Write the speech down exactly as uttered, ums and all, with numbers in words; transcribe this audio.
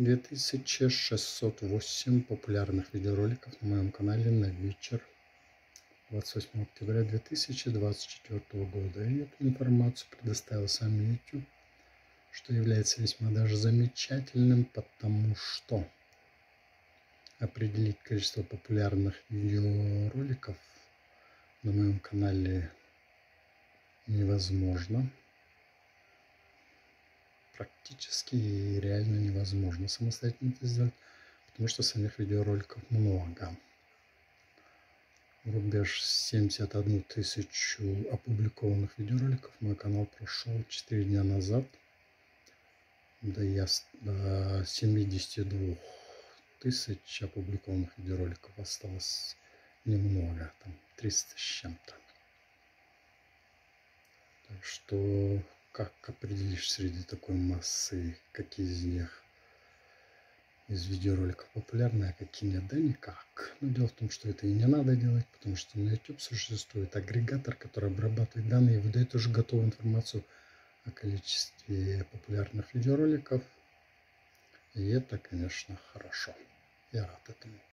две тысячи шестьсот восемь популярных видеороликов на моем канале на вечер двадцать восьмого октября две тысячи двадцать четвёртого года. И эту информацию предоставил сам YouTube, что является весьма даже замечательным, потому что определить количество популярных видеороликов на моем канале невозможно. Практически и реально невозможно самостоятельно это сделать, потому что самих видеороликов много. Рубеж семьдесят одну тысячу опубликованных видеороликов мой канал прошел четыре дня назад. До, я, до семидесяти двух тысяч опубликованных видеороликов осталось немного, там триста с чем-то. Так что как определишь среди такой массы, какие из них из видеороликов популярны, а какие нет? Да никак. Но дело в том, что это и не надо делать, потому что на YouTube существует агрегатор, который обрабатывает данные и выдает уже готовую информацию о количестве популярных видеороликов. И это, конечно, хорошо. Я рад этому.